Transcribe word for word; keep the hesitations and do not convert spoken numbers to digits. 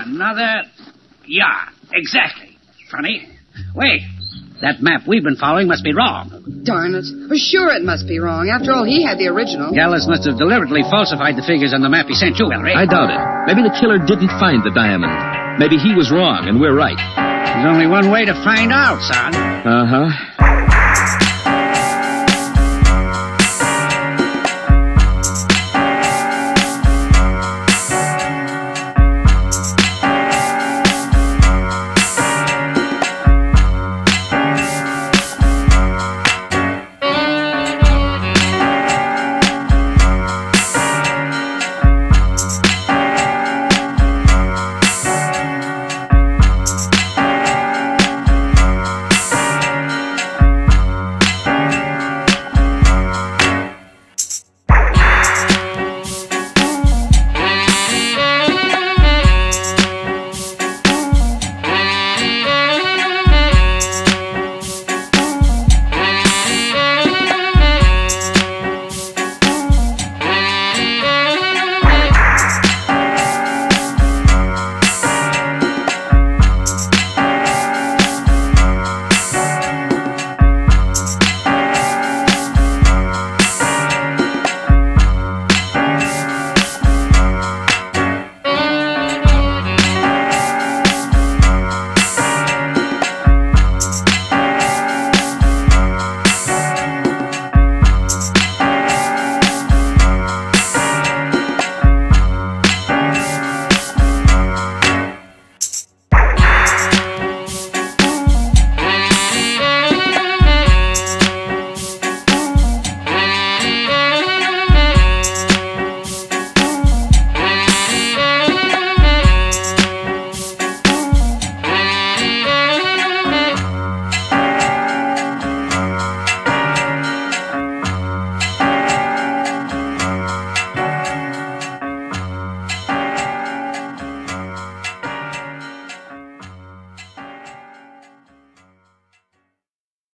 Another... Yeah, exactly. Funny. Wait, that map we've been following must be wrong. Darn it. Well, sure it must be wrong. After all, he had the original. Gallus must have deliberately falsified the figures on the map he sent you, Ellery. I doubt it. Maybe the killer didn't find the diamond. Maybe he was wrong and we're right. There's only one way to find out, son. Uh-huh.